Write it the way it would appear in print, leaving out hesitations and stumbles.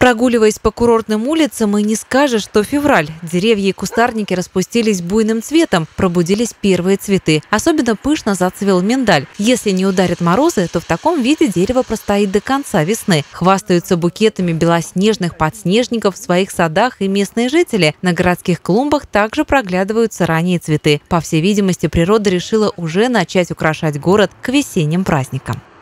Прогуливаясь по курортным улицам, и не скажешь, что февраль. Деревья и кустарники распустились буйным цветом, пробудились первые цветы. Особенно пышно зацвел миндаль. Если не ударят морозы, то в таком виде дерево простоит до конца весны. Хвастаются букетами белоснежных подснежников в своих садах и местные жители. На городских клумбах также проглядываются ранние цветы. По всей видимости, природа решила уже начать украшать город к весенним праздникам.